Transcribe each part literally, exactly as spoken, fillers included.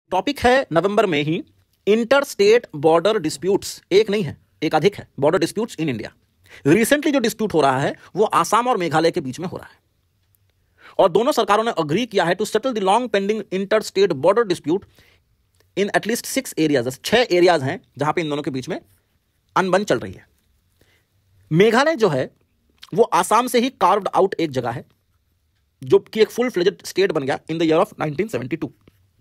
Topic है November में ही इंटर स्टेट बॉर्डर डिस्प्यूट्स, एक नहीं है एक अधिक है border disputes in India. Recently जो डिस्प्यूट हो रहा है वो आसाम और मेघालय के बीच में हो रहा है और दोनों सरकारों ने अग्री किया है to settle the long pending interstate border dispute in at least six areas. छह एरियाज हैं जहां पे इन दोनों के बीच में अनबन चल रही है। मेघालय जो है वो आसाम से ही कार्व्ड आउट एक जगह है जो कि एक फुल फ्लेजेड स्टेट बन गया in the year of nineteen seventy two.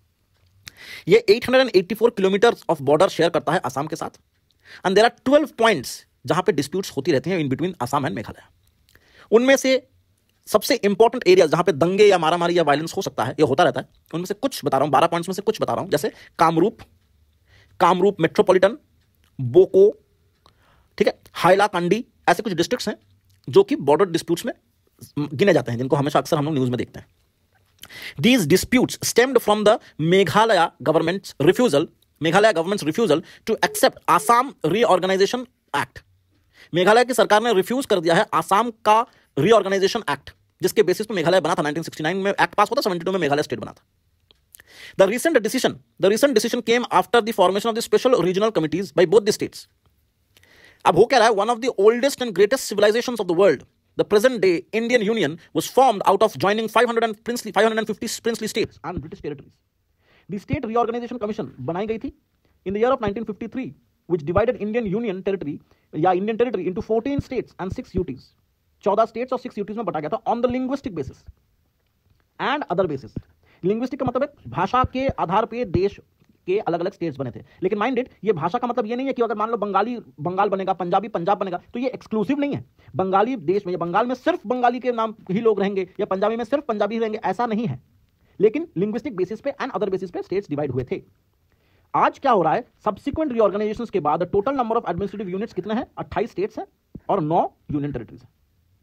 ये आठ सौ चौरासी किलोमीटर ऑफ बॉर्डर शेयर करता है आसाम के साथ and there are twelve points जहां पे डिस्प्यूट्स होती रहती हैं in between Assam and Meghalaya. उनमें से सबसे इंपॉर्टेंट एरिया जहां पे दंगे या मारामारी या वायलेंस हो सकता है, ये होता रहता है, उनमें से कुछ बता रहा हूं, बारह पॉइंट्स में से कुछ बता रहा हूं। जैसे कामरूप, कामरूप मेट्रोपॉलिटन, बोको, ठीक है, हाइलाकांडी, ऐसे कुछ डिस्ट्रिक्ट्स हैं जो कि बॉर्डर डिस्प्यूट्स में गिने जाते हैं, जिनको हमेशा अक्सर हम लोग न्यूज में देखते हैं। These disputes stemmed from the Meghalaya government's refusal, Meghalaya government's refusal to accept Assam Reorganization Act. Meghalaya की सरकार ने रिफ्यूज कर दिया है आसाम का रीऑर्गेनाइजेशन एक्ट, जिसके बेसिस पे मेघालय बना था। नाइनटीन सिक्सटी नाइन में एक्ट पास होता, सेवेंटी टू में मेघालय स्टेट बना था। The recent decision, the recent decision came after the formation of the special regional committees by both the states. अब हो क्या रहा है, one of the oldest and greatest civilizations of the world, the present day Indian Union, was formed out of joining five hundred and princely, five hundred fifty princely states and British territories. The State Reorganization Commission बनाई गई थी in the year of nineteen fifty-three, which divided Indian Union territory या Indian territory into fourteen states and six U Ts. चौदह states और six U Ts में बटा गया था on the linguistic basis and other basis. Linguistic का मतलब है भाषा के आधार पे देश के अलग अलग स्टेट्स बने थे। लेकिन माइंड इट, ये भाषा का मतलब ये नहीं है कि अगर मान लो बंगाली बंगाल बनेगा, पंजाबी पंजाब बनेगा, तो ये एक्सक्लूसिव नहीं है। बंगाली देश में या बंगाल में सिर्फ बंगाली के नाम ही लोग रहेंगे या पंजाबी में सिर्फ पंजाबी रहेंगे, ऐसा नहीं है। लेकिन लिंग्विस्टिक बेसिस पे एंड अदर बेसिस पे स्टेट्स डिवाइड हुए थे। आज क्या हो रहा है, सब्सिक्वेंट रीऑर्गेनाइजेशंस के बाद total number of administrative units कितने हैं? अट्ठाईस स्टेट्स हैं और नौ यूनियन टेरिटरीज है,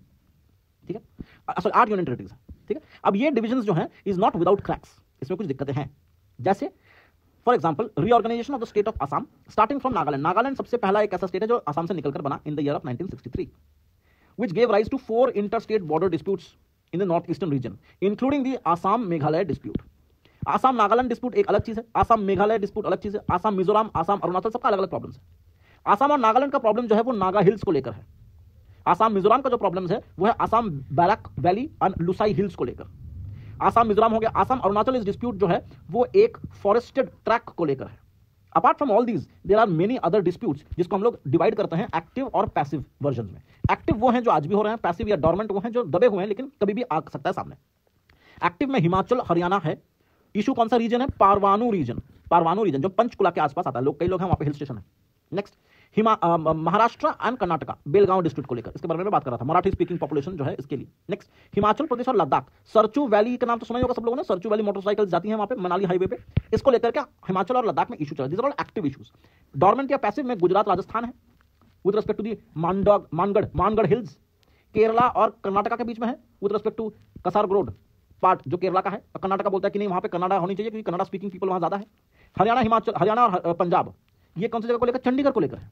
ठीक है, सॉरी आठ यूनियन टेरिटरीज है, ठीक है। अब ये डिविजन्स जो हैं इज नॉट विदाउट क्रैक्स, इसमें कुछ दिक्कतें हैं। जैसे for example reorganisation of the state of Assam starting from Nagaland. Nagaland सबसे पहला एक ऐसा स्टेट है जो आसाम से निकलकर बना in the year of nineteen sixty three, which gave rise to four interstate border disputes in the northeastern region, including the Assam Meghalaya dispute. Assam Nagaland dispute एक अलग चीज है, आसाम मेघालय डिस्प्यूट अलग चीज है, आसाम मिजोरम, आसाम अरुणाचल, सबका अलग अलग प्रॉब्लम्स है। आसाम और नागालैंड का प्रॉब्लम जो है वो नागा हिल्स को लेकर है। आसाम मिजोरम का जो प्रॉब्लम है वो है Assam Barak valley and Lushai hills को लेकर। आसाम मिजोरम हो गया। आसाम अरुणाचल इस डिस्प्यूट जो है वो एक फॉरेस्टेड ट्रैक को लेकर है। Apart from all these there are many other disputes, जिसको हम लोग डिवाइड करते हैं एक्टिव और पैसिव वर्जन में। एक्टिव वो हैं जो आज भी हो रहे हैं, पैसिव या डॉर्मेंट वो हैं जो दबे हुए हैं लेकिन कभी भी आ सकता है सामने। एक्टिव में हिमाचल हरियाणा है। इशू कौन सा रीजन है? पारवानू रीजन, पारवानू रीजन जो पंचकुला के आसपास आता है, लोग कई लोग हैं वहां पे, हिल स्टेशन है। नेक्स्ट हिमा महाराष्ट्र एंड कर्नाटका, बेलगांव डिस्ट्रिक्ट को लेकर, इसके बारे में बात कर रहा था, मराठी स्पीकिंग पॉपुलेशन जो है इसके लिए। नेक्स्ट हिमाचल प्रदेश और लद्दाख, सरचू वैली का नाम तो सुना ही होगा सब लोगों ने, सरचू वैली मोटरसाइकिल जाती है वहां पे मनाली हाईवे पे, इसको लेकर के हिमाचल और लद्दाख में इशू चल रहा है। This are all active issues. Dormant या पैसिव में गुजरात राजस्थान है विद रिस्पेक्ट टू दी मानडॉग मानगढ़ मानगढ़ हिल्स। केरला और कर्नाटका के बीच में है with respect to Kasaragod part जो केरला का है। कर्नाटका बोलता है कि नहीं वहां पे कन्नड़ा होनी चाहिए क्योंकि कन्नड़ा स्पीकिंग पीपल वहां ज्यादा है। हरियाणा हिमाचल हरियाणा और पंजाब ये कौन सी जगह को लेकर? चंडीगढ़ को लेकर है।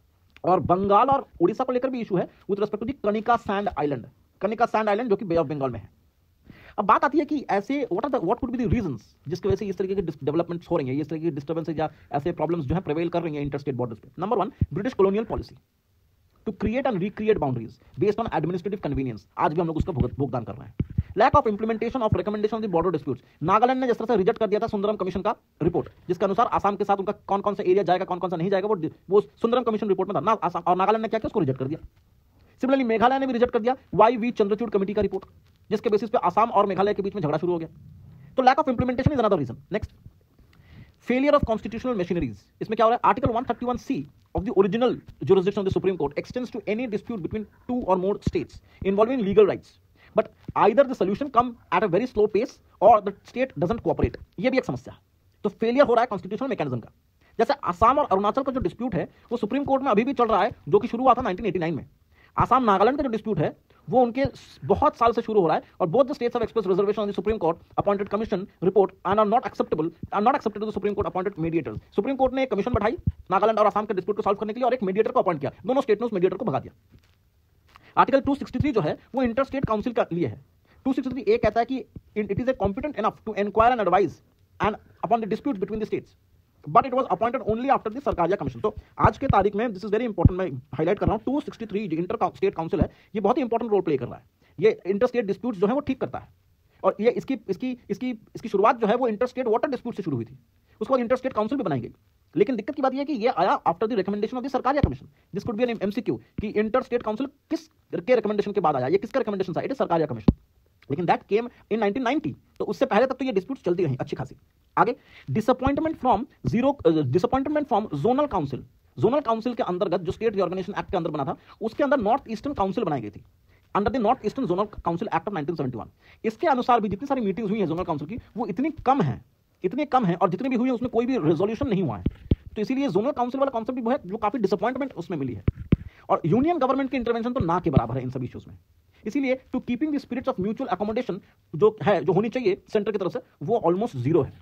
और बंगाल और उड़ीसा को लेकर भी इशू है with respect to the Kanika sand island, Kanika sand island जो कि बे ऑफ बंगाल में है। अब बात आती है कि ऐसे what are the what could be the reasons जिसकी वजह से इस तरीके की डेवलपमेंट्स हो रही हैं, इस तरीके की डिस्टर्बेंसेस या ऐसे प्रॉब्लम्स जो है प्रिवेल कर रही हैं इंटरस्टेट बॉर्डर्स पे। Number one, British colonial policy to create and recreate boundaries based on administrative convenience. आज भी हम लोग उसका भुगतान कर रहे हैं। Lack of implementation of recommendation of the border disputes. Nagaland ने जिस तरह से रिजेक्ट कर दिया था सुंदरम कमीशन का रिपोर्ट, जिसके अनुसार आसाम के साथ उनका कौन कौन सा एरिया जाएगा कौन कौन सा नहीं जाएगा वो वो सुंदरम कमीशन रिपोर्ट में था ना, आसाम और नागालैंड ने क्या किया, उसको रिजेक्ट कर दिया। सिमिलरली मेघालय ने भी रिजेक्ट कर दिया वाई वी चंद्रचूड़ कमेटी का रिपोर्ट, जिसके बेसिस पे आसाम और मेघालय के बीच में झगड़ा शुरू हो गया। तो lack of implementation is another reason. Next failure of constitutional machineries. इसमें क्या हो रहा है? Article one thirty one C of the original jurisdiction of the Supreme Court extends to any dispute between two or more states involving legal rights, but either the solution come at a very slow pace or the state doesn't cooperate. ये भी एक समस्या है। तो failure हो रहा है constitutional mechanism का। जैसे आसाम और अरुणाचल का जो डिस्प्यूट है वो सुप्रीम कोर्ट में अभी भी चल रहा है, जो कि शुरू हुआ था नाइनटीन एटी नाइन में। आसाम नागालैंड का जो डिस्प्यूट है वो उनके बहुत साल से शुरू हो रहा है और both the states have expressed reservation on the supreme court appointed commission report and are not acceptable are not accepted to the supreme court appointed mediators. Supreme court ने एक कमीशन बैठाई नागालैंड और आसाम के डिस्प्यूट को सॉल्व करने के लिए और एक मीडिएटर को अपॉइंट किया, दोनों स्टेट ने उस मीडिएटर को भगा दिया। आर्टिकल टू सिक्सटी थ्री जो है वो इंटर स्टेट काउंसिल का लिए है। टू सिक्सटी थ्री ए कहता है कि it is a competent enough to inquire and advise and upon the disputes between the states, but it was appointed only after the Sarkaria commission. तो आज के तारीख में दिस इज वेरी इंपॉर्टेंट, मैं highlight कर रहा हूं, two sixty three inter state council है, ये बहुत ही इंपॉर्टेंट रोल प्ले कर रहा है। ये इंटर स्टेट डिस्प्यूट्स जो है वो ठीक करता है, और ये इसकी इसकी इसकी इसकी शुरुआत जो है वो इंटर स्टेट वाटर डिस्प्यूट से शुरू हुई थी, उसके बाद इंटर स्टेट काउंसिल भी बनाई गई। लेकिन दिक्कत की बात यह है कि ये आया after the recommendation of the Sarkaria commission. This could be an MCQ कि इंटर स्टेट काउंसिल किस के रिकमेंडेशन के बाद आया, ये किसका रिकमेंडेशन था, इट इज सरकारिया कमीशन। लेकिन that came in nineteen ninety, तो उससे पहले तक तो ये डिस्प्यूट्स चलती रही अच्छी खासी। आगे, disappointment from zero disappointment from zonal council. Zonal council के अंतर्गत जो स्टेट रिऑर्गेनाइजेशन एक्ट के अंदर बना था, उसके अंदर नॉर्थ ईस्टर्न काउंसिल बनाई गई थी under the north eastern zonal council act of nineteen seventy one. इसके अनुसार भी जितनी सारी मीटिंग्स हुई हैं जोनल काउंसिल की, वो इतनी कम है, इतनी कम है, और जितनी भी हुई है उसमें कोई भी रेजोल्यूशन नहीं हुआ है। तो इसीलिए जोनल काउंसिल वाला कॉन्सेप्ट भी वो है जो काफी डिसअपॉइंटमेंट उसमें मिली है, और यूनियन गवर्नमेंट के इंटरवेंशन तो ना के बराबर है इन सभी इश्यूज में। इसीलिए to keeping the spirits of mutual accommodation जो है, जो होनी चाहिए सेंटर की तरफ से, वो ऑलमोस्ट जीरो है।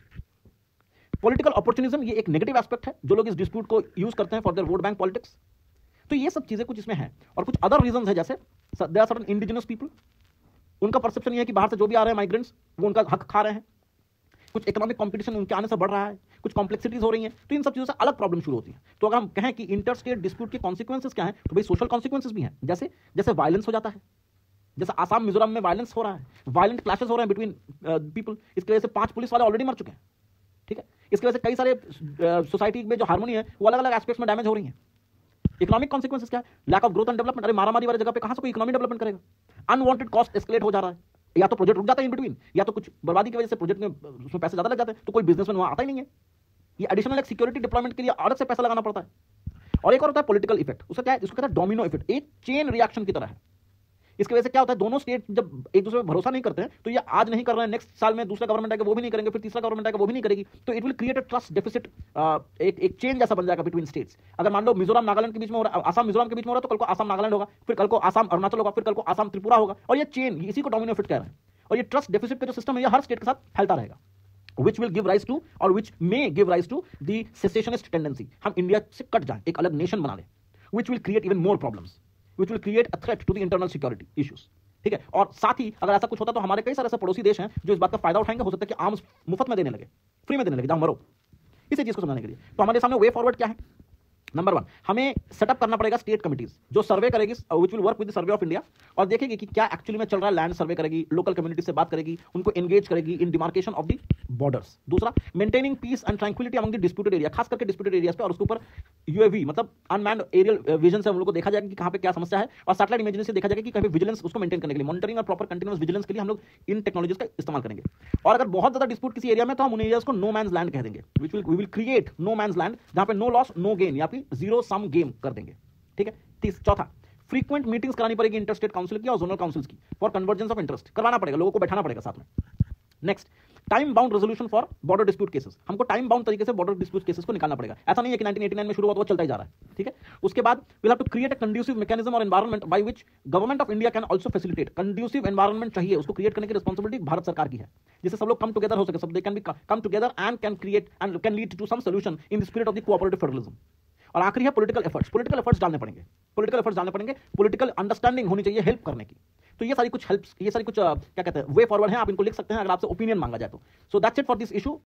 पॉलिटिकल अपॉर्चुनिज्म, ये एक नेगेटिव एस्पेक्ट है, जो लोग इस डिस्प्यूट को यूज करते हैं for their vote bank politics. तो ये सब चीजें कुछ इसमें है, और कुछ अदर रीजंस है, जैसे there are certain indigenous people, उनका परसेप्शन ये है कि बाहर से जो भी आ रहे हैं माइग्रेंट्स, वो उनका हक खा रहे हैं। कुछ इकोनॉमिक कंपटीशन उनके आने से बढ़ रहा है, कुछ कॉम्प्लेक्सिटीज हो रही हैं, तो इन सब चीजों से अलग प्रॉब्लम शुरू होती है। तो अगर हम कहें कि इंटर स्टेट डिस्प्यूट के कॉन्सिक्वेंसेस क्या है, तो भाई सोशल कॉन्सिक्वेंसेस भी हैं, जैसे जैसे वायलेंस हो जाता है, जैसे आसाम मिजोरम में वायलेंस हो रहा है, वायलेंट क्लैशेस हो रहे हैं बिटवीन पीपल, इसकी वजह से पांच पुलिस वाले ऑलरेडी मर चुके हैं, ठीक है। इसकी वजह से कई सारे सोसाइटी में जो हार्मोनी है वो अलग अलग एस्पेक्ट्स में डैमेज हो रही है। इकोनॉमिक कॉन्सिक्वेंसेस क्या है, lack of growth and development. अरे मारामारी वाली जगह पे कहां से कोई इकोनॉमिक डेवलपमेंट करेगा, अनवांटेड कॉस्ट एस्केलेट हो जा रहा है, या तो प्रोजेक्ट रुक जाता है इन बिटवीन, या तो कुछ बर्बादी की वजह से प्रोजेक्ट में उसमें पैसे ज्यादा लग जाते हैं, तो कोई बिजनेसमैन वहां आता ही नहीं है। ये एडिशनल एक सिक्योरिटी डिप्लॉयमेंट के लिए अलग से पैसा लगाना पड़ता है। और एक और होता है पॉलिटिकल इफेक्ट, उसका क्या है, इसको कहता है डोमिनो इफेक्ट, एक चेन रिएक्शन की तरह है। इसकी वजह से क्या होता है, दोनों स्टेट जब एक दूसरे पर भरोसा नहीं करते हैं, तो ये आज नहीं कर रहे हैं, नेक्स्ट साल में दूसरा गवर्नमेंट आएगा वो भी नहीं करेंगे, फिर तीसरा गवर्नमेंट आएगा वो भी नहीं करेगी, तो it will create a trust deficit, एक एक चेन जैसा बन जाएगा बिटवीन स्टेट्स। अगर मान लो मिजोरम नागालैंड के बीच में हो रहा है, आसाम मिजोरम के बीच में हो रहा है, तो कल को आसाम नागालैंड होगा, फिर कल को आसाम अरुणाचल होगा, फिर कल को आसाम त्रिपुरा होगा, और ये चेन, इसी को डोमिनो इफेक्ट कह रहे हैं। और ये ट्रस्ट डेफिसिट का जो सिस्टम है, ये हर स्टेट के साथ फैलता रहेगा, which will give rise to or which may give rise to the secessionist tendency, हम इंडिया से कट जाएं, एक अलग नेशन बना लें, which will create even more problems, which will create a threat to the internal security issues, ठीक है। और साथ ही अगर ऐसा कुछ होता तो हमारे कई सारे ऐसे पड़ोसी देश हैं जो इस बात का फायदा उठाएंगे, हो सकता है कि आर्म्स मुफ्त में देने लगे, फ्री में देने लगे, जाओ मरो, इसी चीज को समझाने के लिए। तो हमारे सामने वे फॉरवर्ड क्या है, नंबर वन, हमें सेटअप करना पड़ेगा स्टेट कमिटीज जो सर्वे करेगी, which will work with the survey of India, और देखेगी कि क्या एक्चुअली में चल रहा है, लैंड सर्वे करेगी, लोकल कम्युनिटी से बात करेगी, उनको एंगेज करेगी in demarcation of the borders. दूसरा, maintaining peace and tranquility among the disputed area, खास करके डिस्प्यूटेड एरियाज पे, और उसके ऊपर यूएवी मतलब अनमैन्ड एरियल विजन से हम लोग को देखा जाएगा कि कहां पे क्या समस्या है, और सैटेलाइट इमेजेस से देखा जाएगा कि कहीं पे विजिलेंस उसको मेंटेन करने के लिए, मॉनिटरिंग और प्रॉपर कंटिन्यूअस विजिलेंस के लिए हम लोग इन टेक्नोलॉजीज का इस्तेमाल करेंगे। और अगर बहुत ज्यादा डिस्प्यूट किसी एरिया में, तो हम उन एरियाज को नो मैंस लैंड कह देंगे, which will we will create no man's land, जहां पे नो लॉस नो गेन या फिर जीरो सम गेम कर देंगे, ठीक है। तीस चौथा, फ्रीक्वेंट मीटिंग्स करानी पड़ेगी इंटर स्टेट काउंसिल की और जोनल काउंसिल्स की फॉर कन्वर्जेंस ऑफ इंटरेस्ट, करवाना पड़ेगा, लोगों को बैठाना पड़ेगा साथ में। Next, time bound resolution for border dispute cases, हमको टाइम बाउंड तरीके से बॉर्डर डिस्प्यूट केसेस को निकालना पड़ेगा, ऐसा नहीं है कि नाइनटीन एटी नाइन में शुरू हुआ तो वो चलता ही जा रहा है, ठीक है। उसके बाद we have to create a conducive mechanism और environment by which government of India can also facilitate, conducive environment चाहिए, उसको क्रिएट करने की रिस्पांसिबिलिटी भारत सरकार की है, जिससे सब लोग कम टुगेदर हो सके, सब they can be come together and can create and can lead to some solution in the spirit of the cooperative federalism. और आखिरी है पॉलिटिकल एफर्ट्स, पॉलिटिकल एफर्ट्स डालने पड़ेंगे, पॉलिटिकल एफर्ट्स डालने पड़ेंगे, पॉलिटिकल अंडरस्टैंडिंग होनी चाहिए हेल्प करने की। तो ये सारी कुछ हेल्प्स, ये सारी कुछ क्या कहते हैं वे फॉरवर्ड हैं, आप इनको लिख सकते हैं अगर आपसे ओपिनियन मांगा जाए तो। So that's it for this issue.